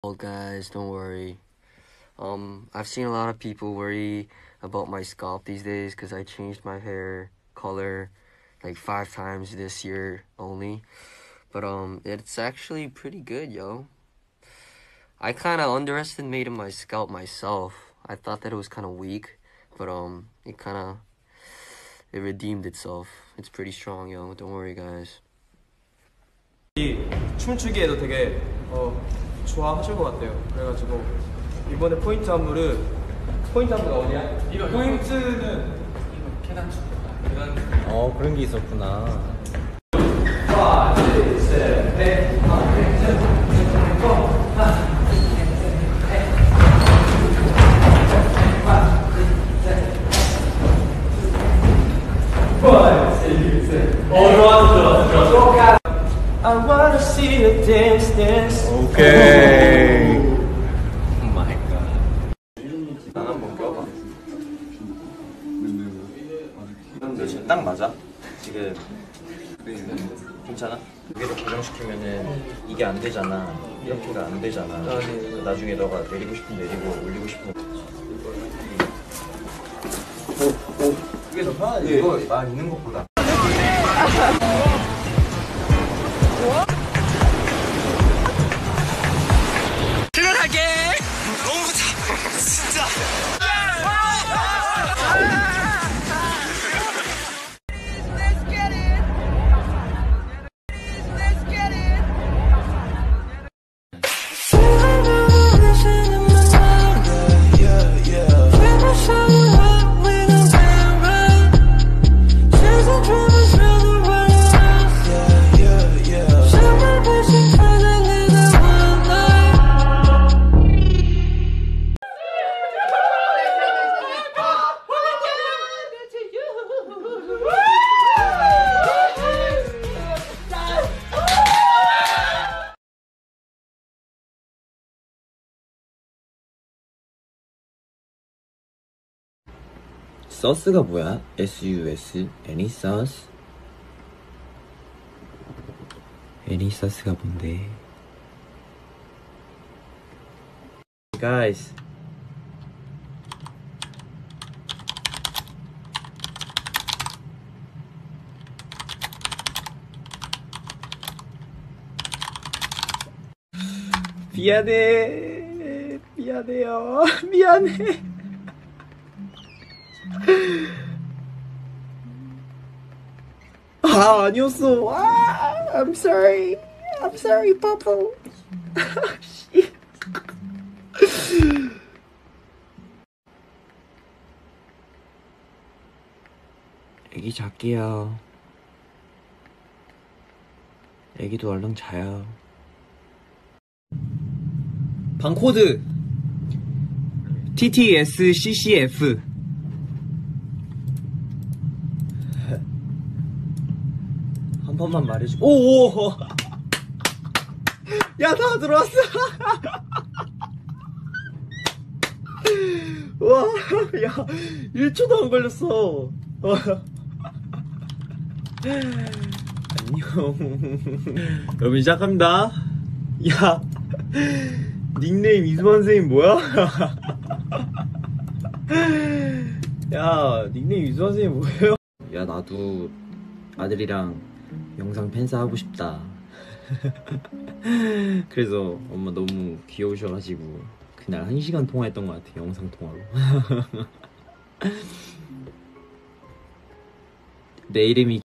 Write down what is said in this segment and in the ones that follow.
Well, guys, don't worry. I've seen a lot of people worry about my scalp these days because I changed my hair color like 5 times this year only. But it's actually pretty good, yo. I kind of underestimated my scalp myself. I thought that it was kind of weak, but it redeemed itself. It's pretty strong, yo. Don't worry, guys. 이 춤추기에도 되게 좋아하실 것 같아요. 그래가지고 이번에 포인트 안무가 어디야? 포인트는 계단춤. 그런 게 있었구나. 5, 6, 7, 8, 9, I wanna see you dance. 오케이. 오 마이 갓. 난 한번 껴봐. 근데 지금 딱 맞아? 지금 괜찮아? 여기를 고정시키면은 이게 안 되잖아. 이렇게가 안 되잖아. 나중에 너가 내리고 싶으면 내리고 올리고 싶으면 그게 더 편하지. 이거 있는 것보다. 그만하게 너무 진짜 서스가 뭐야? SUS? 애니 서스? 애니 서스가 뭔데? Guys, 미안해요. 미안해. 아니었어. I'm sorry, Papa. 애기 잘게요. 애기도 얼른 자요. 방코드 TTSCCF. 한 번만 말해줘. 오! 야, 다 들어왔어. 와, 야, 1초도 안 걸렸어. 안녕. 여러분, 시작합니다. 야, 닉네임 이수만 선생님 뭐야? 야, 닉네임 이수만 선생님 뭐예요? 야, 나도 아들이랑 영상 팬싸 하고 싶다. 그래서 엄마 너무 귀여우셔가지고 그날 1시간 통화했던 것 같아. 영상 통화로. 내 이름이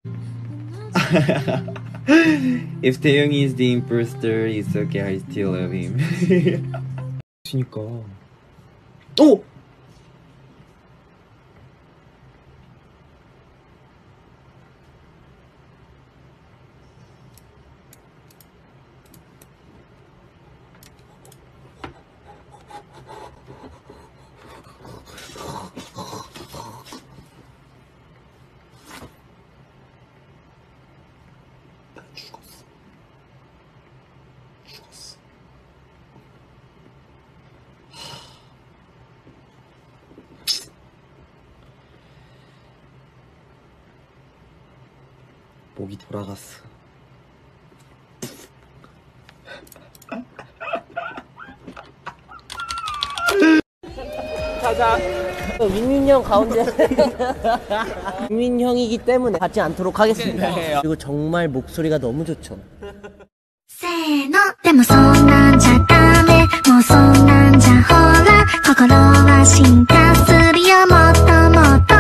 If taeyong is the imposter, it's okay, I still love him. 그니까. 오! 목이 돌아갔어. 민민 형 가운데. 민민 형이기 때문에 받지 않도록 하겠습니다. 그리고 정말 목소리가 너무 좋죠. せーのでもそんなんじゃダメもうそんなんじゃほら心は進化するよもっともっと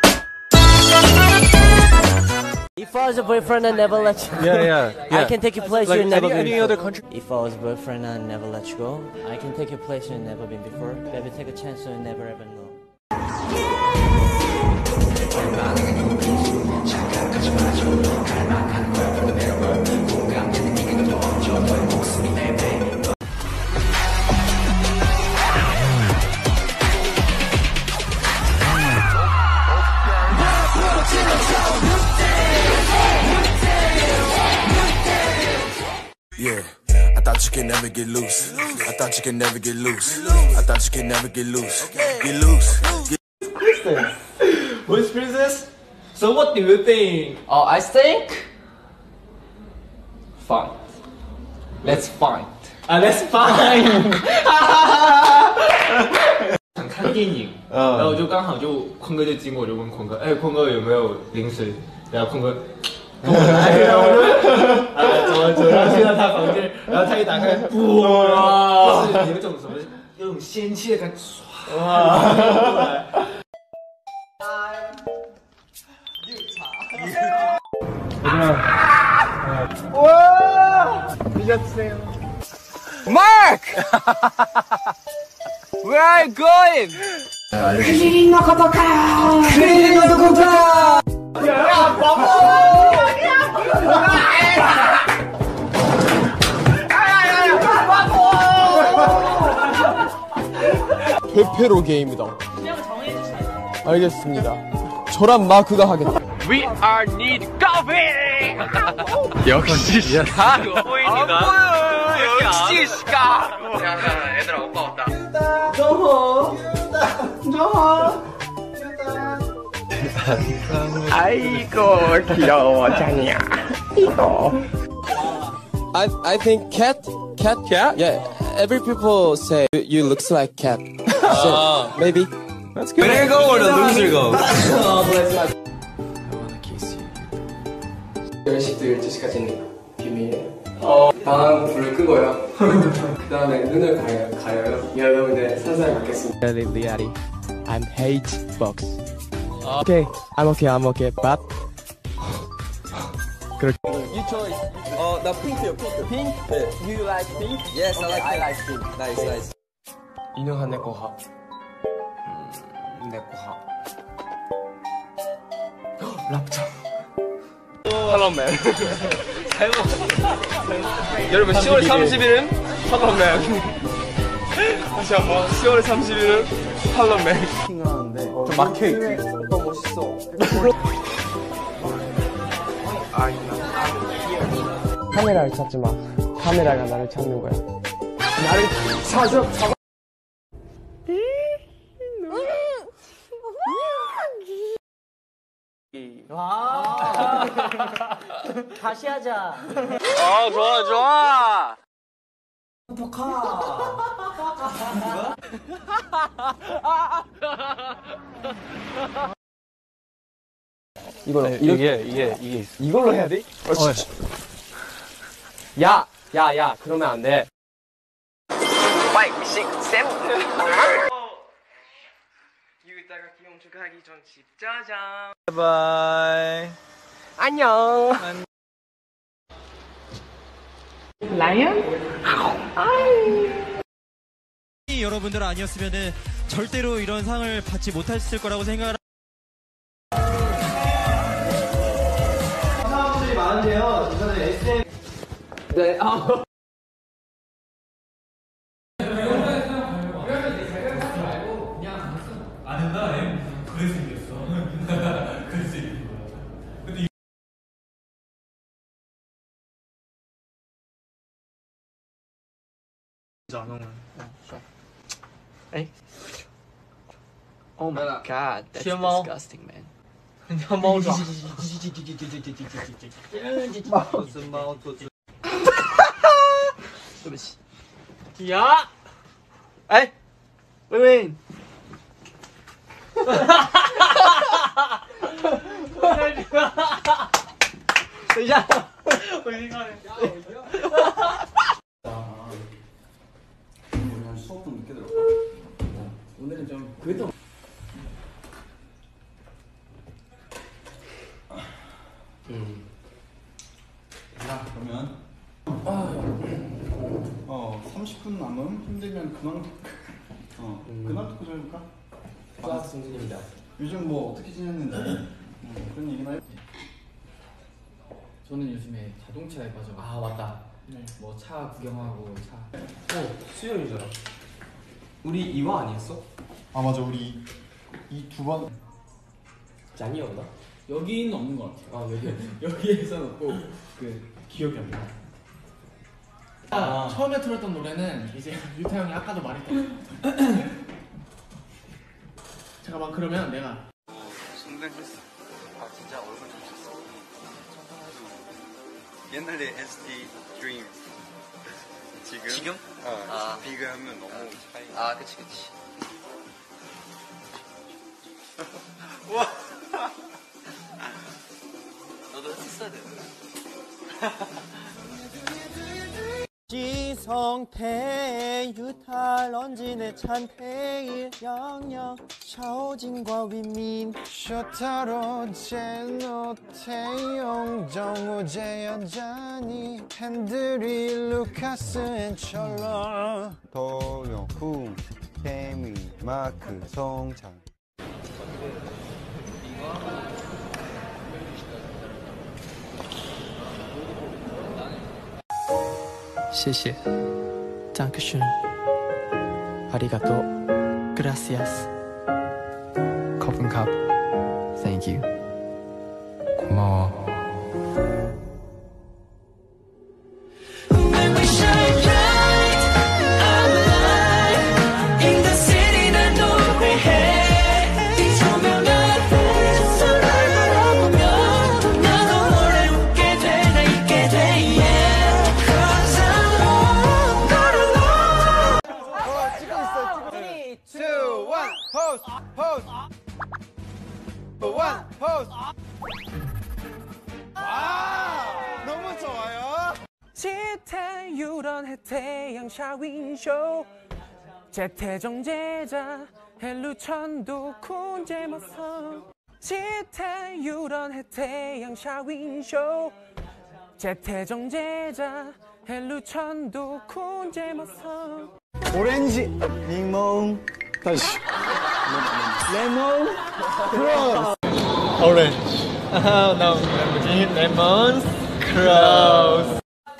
If I was a boyfriend and never let you go, I can take your place you never been any before. other country. If I was a boyfriend and never let you go, I can take your place you never been before. Baby, take a chance you never ever know. Yeah, I thought you could never get loose. I thought you could never get loose. I thought you could never get loose. Get loose. What's princess? So what do you think? I think fine. Let's fight. Let's find. 想看电影，然后就刚好就坤哥就经过，我就问坤哥，哎，坤哥有没有零食？然后坤哥跟我来，然后我就走，然后去到他房间，然后他一打开，哇，就是有一种什么，有种仙气的感觉，唰，过来。 Mark! Where are you going? 페페로 게임이다. 알겠습니다. 저랑 마크가 하겠다. We are need coffee! 역시 시카고 보이니까 역시 시카고 야 얘들아 오빠 왔다 아이고 귀여워 자니야 이거 I think cat? Yeah. Every people say you looks like cat. So maybe. That's good. Winner go or the loser go? 10시부터 12시까지는 비밀이에요. 방 불을 끄고요. 그 다음에 눈을 가려요. 여러분들 살살 받겠습니다. Reality. I'm hate box. Okay, I'm okay, but 그렇게. You choice. 나 핑크요, 핑크. Pink? 네. You like pink? Yes, Okay, I I like like pink. Nice, nice. 인형한 내거 하. 내거 하. 랍자. 팔로맨 여러분 10월 30일은 팔로맨 다시 한번 10월 30일은 팔로맨 하는데 좀 막혀있지. 너무 멋있어. 카메라를 찾지 마. 카메라가 나를 찾는 거야. 나를 찾아. 다시 하자. 좋아 좋아 이걸로 이게 있어 이걸로 해야 돼? 야, 그러면 안 돼. 5, 6, 7 유다가 기용 축하하기 전 집짜장 바이바이. 안녕. 여러분들 아니었으면은 절대로 이런 상을 받지 못했을 거라고 생각을. 사람들이 많은데요. 저는 SM. 네. Oh my god, that's disgusting, man. 야! 에이! 웨인! 等一下，我已经看了。 수업 좀 늦게 들어가. 오늘은 좀 그래도. 자 그러면 30분 남음 힘들면 근황 토크 좀 해볼까? 아, 승진입니다. 요즘 뭐 어떻게 지냈는지 그런 얘기나 해볼게. 저는 요즘에 자동차에 빠져. 아 맞다. 네. 뭐 차 구경하고 차. 수영이잖아. 우리 2화 아니었어? 아 맞아 우리 이 두 번 짠이었나? 여기는 없는 것 같아요. 아 여기 여기에서는 없고 그 기억이 안 나. 처음에 들었던 노래는 이제 유타 형이 아까도 말했던. 잠깐만 그러면 내가 성장했어. 아 진짜 얼굴 좀 졌어. 옛날에 NCT Dream. 지금? 아 비교하면 너무 차이. 아 그치. 와. 너도 했어야 돼. 지성태 유타 런진의 찬태일 영영 샤오진과 윈민 셔타로 제노 태용 정우 재현 자니 팬들이 루카스 앤 철러 도영 쿵 태미 마크 송창 谢谢 Dankeschön Arigato Gracias Kopfencup Thank you 고마워 너무 좋아요. 지태유런의 태양 샤윈쇼 재태정제자 헬루천도 쿤제머서 지태유런의 태양 샤윈쇼 재태정제자 헬루천도 쿤제머서 오렌지柠檬 다시 레몬 크로스 오렌지. Oh no, lemon cross.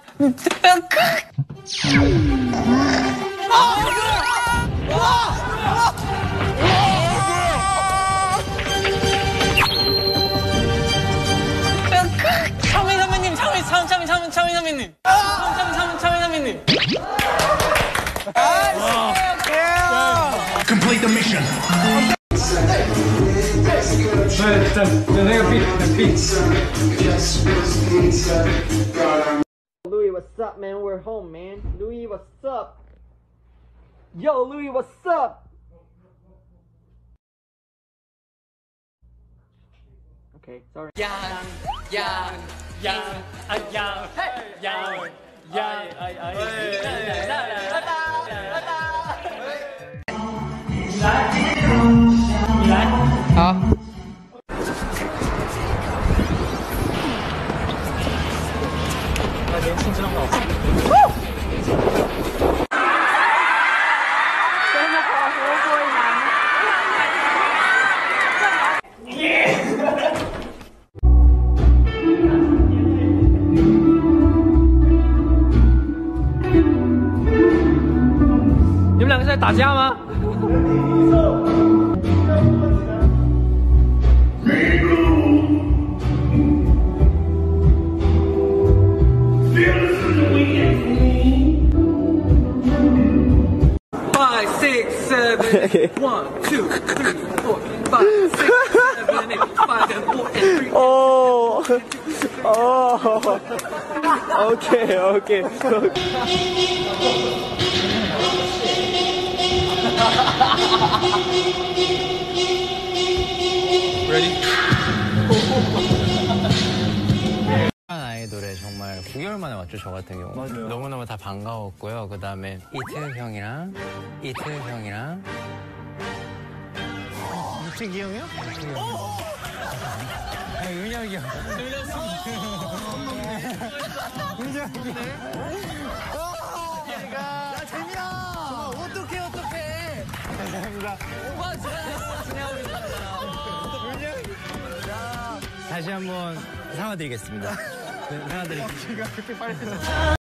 차민 선배님, 차민 선배님. 차민 선배님. Complete the mission. Louis, what's up, man? We're home, man. Louis, what's up? Yo, Louis, what's up? Okay, sorry. 你们两个在打架吗？ 5, 6, 7, 1, 2, 3, 4, 5, 6, 7, 8, 5 and 4 and 3. Oh, okay. 아이돌에 정말 9개월 만에 왔죠, 저 같은 경우. 맞아요. 너무너무 다 반가웠고요. 그 다음에 이태혁 형이랑 이태기 형이요? 은혁이 형. 야, 재민아! 정말 어떡해. 감사합니다. 오빠 진짜 우리 다시 한번 사과드리겠습니다. 사과드리겠습니다.